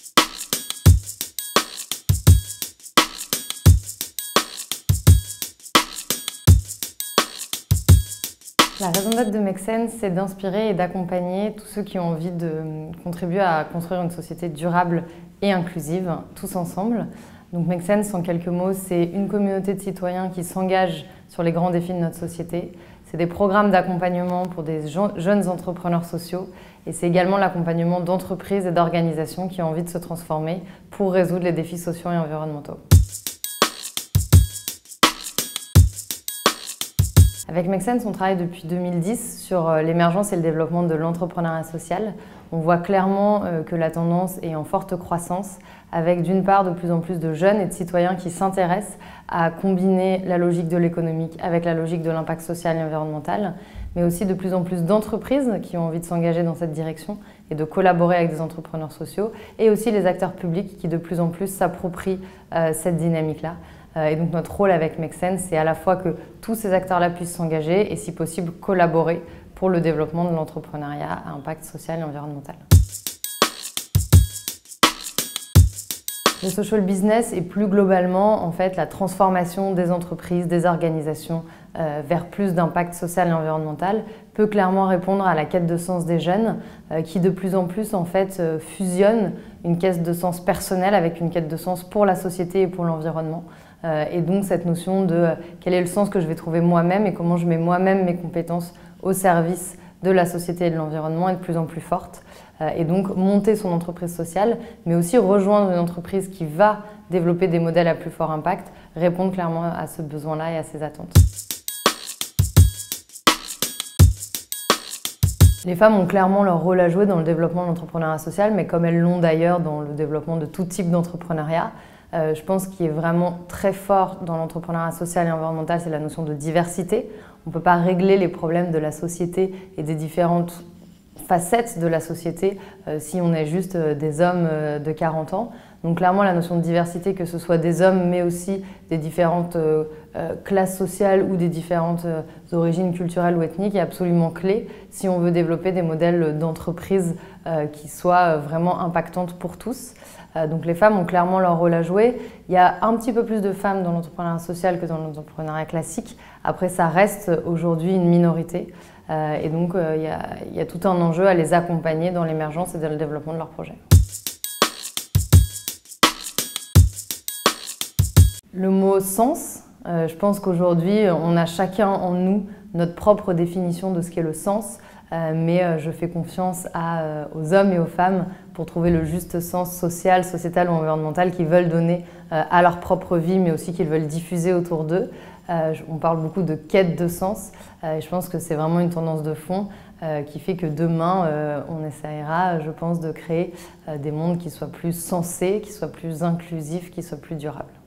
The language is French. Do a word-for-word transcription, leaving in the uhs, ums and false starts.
La raison d'être de Make Sense, c'est d'inspirer et d'accompagner tous ceux qui ont envie de contribuer à construire une société durable et inclusive, tous ensemble. Donc Make Sense, en quelques mots, c'est une communauté de citoyens qui s'engagent sur les grands défis de notre société. C'est des programmes d'accompagnement pour des jeunes entrepreneurs sociaux et c'est également l'accompagnement d'entreprises et d'organisations qui ont envie de se transformer pour résoudre les défis sociaux et environnementaux. Avec Make Sense, on travaille depuis deux mille dix sur l'émergence et le développement de l'entrepreneuriat social. On voit clairement que la tendance est en forte croissance, avec d'une part de plus en plus de jeunes et de citoyens qui s'intéressent à combiner la logique de l'économique avec la logique de l'impact social et environnemental, mais aussi de plus en plus d'entreprises qui ont envie de s'engager dans cette direction et de collaborer avec des entrepreneurs sociaux, et aussi les acteurs publics qui de plus en plus s'approprient euh, cette dynamique-là. Et donc notre rôle avec Make Sense, c'est à la fois que tous ces acteurs-là puissent s'engager et si possible collaborer pour le développement de l'entrepreneuriat à impact social et environnemental. Le social business est plus globalement en fait la transformation des entreprises, des organisations euh, vers plus d'impact social et environnemental, peut clairement répondre à la quête de sens des jeunes euh, qui de plus en plus en fait euh, fusionnent une quête de sens personnel avec une quête de sens pour la société et pour l'environnement. Euh, et donc cette notion de euh, quel est le sens que je vais trouver moi-même et comment je mets moi-même mes compétences au service de la société et de l'environnement est de plus en plus forte. Euh, et donc monter son entreprise sociale, mais aussi rejoindre une entreprise qui va développer des modèles à plus fort impact, répondre clairement à ce besoin-là et à ces attentes. Les femmes ont clairement leur rôle à jouer dans le développement de l'entrepreneuriat social, mais comme elles l'ont d'ailleurs dans le développement de tout type d'entrepreneuriat. Euh, je pense qu'il est vraiment très fort dans l'entrepreneuriat social et environnemental, c'est la notion de diversité. On ne peut pas régler les problèmes de la société et des différentes facettes de la société euh, si on est juste euh, des hommes euh, de quarante ans. Donc clairement la notion de diversité, que ce soit des hommes mais aussi des différentes euh, euh, classes sociales ou des différentes euh, origines culturelles ou ethniques est absolument clé si on veut développer des modèles d'entreprise euh, qui soient vraiment impactantes pour tous. Euh, donc les femmes ont clairement leur rôle à jouer. Il y a un petit peu plus de femmes dans l'entrepreneuriat social que dans l'entrepreneuriat classique. Après ça reste aujourd'hui une minorité. Euh, et donc euh, il y a, il y a tout un enjeu à les accompagner dans l'émergence et dans le développement de leurs projets. Le mot sens, euh, je pense qu'aujourd'hui on a chacun en nous notre propre définition de ce qu'est le sens, euh, mais euh, je fais confiance à, euh, aux hommes et aux femmes pour trouver le juste sens social, sociétal ou environnemental qu'ils veulent donner euh, à leur propre vie, mais aussi qu'ils veulent diffuser autour d'eux. Euh, on parle beaucoup de quête de sens euh, et je pense que c'est vraiment une tendance de fond euh, qui fait que demain euh, on essaiera, je pense, de créer euh, des mondes qui soient plus sensés, qui soient plus inclusifs, qui soient plus durables.